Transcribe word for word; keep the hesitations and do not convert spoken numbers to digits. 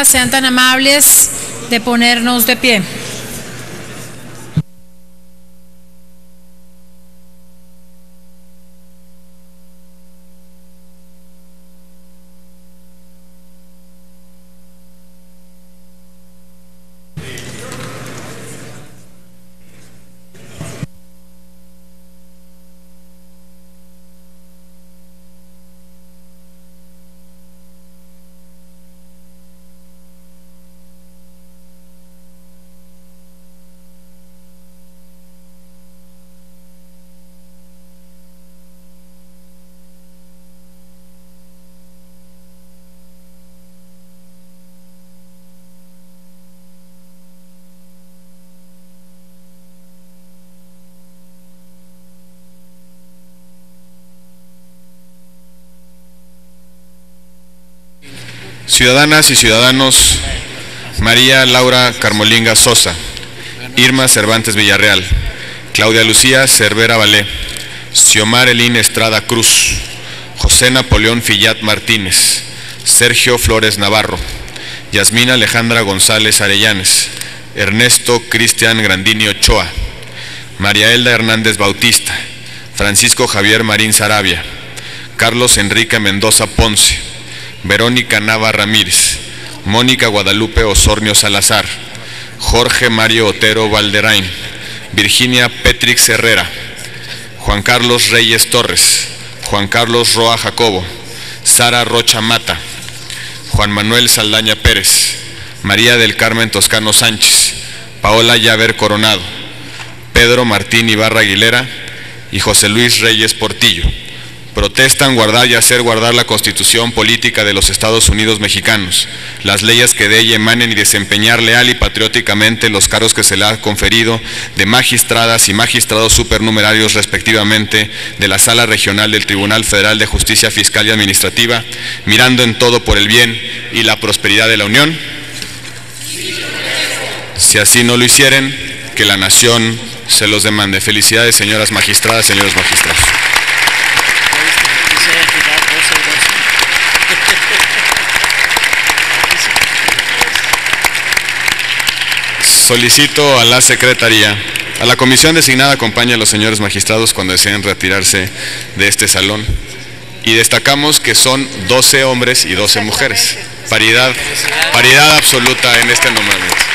Cámara sean tan amables de ponernos de pie. Ciudadanas y ciudadanos: María Laura Carmolinga Sosa, Irma Cervantes Villarreal, Claudia Lucía Cervera Valé, Xiomar Elín Estrada Cruz, José Napoleón Fillat Martínez, Sergio Flores Navarro, Yasmina Alejandra González Arellanes, Ernesto Cristian Grandini Ochoa, María Elda Hernández Bautista, Francisco Javier Marín Sarabia, Carlos Enrique Mendoza Ponce, Verónica Nava Ramírez, Mónica Guadalupe Osornio Salazar, Jorge Mario Otero Valderain, Virginia Petrix Herrera, Juan Carlos Reyes Torres, Juan Carlos Roa Jacobo, Sara Rocha Mata, Juan Manuel Saldaña Pérez, María del Carmen Toscano Sánchez, Paola Llaver Coronado, Pedro Martín Ibarra Aguilera y José Luis Reyes Portillo. Protestan guardar y hacer guardar la Constitución Política de los Estados Unidos Mexicanos, las leyes que de ella emanen y desempeñar leal y patrióticamente los cargos que se le ha conferido de magistradas y magistrados supernumerarios respectivamente de la Sala Regional del Tribunal Federal de Justicia Fiscal y Administrativa, mirando en todo por el bien y la prosperidad de la Unión. Si así no lo hicieren, que la nación se los demande. Felicidades, señoras magistradas, señores magistrados. Solicito a la Secretaría, a la comisión designada, acompañe a los señores magistrados cuando deseen retirarse de este salón. Y destacamos que son doce hombres y doce mujeres. Paridad, paridad absoluta en este nombramiento.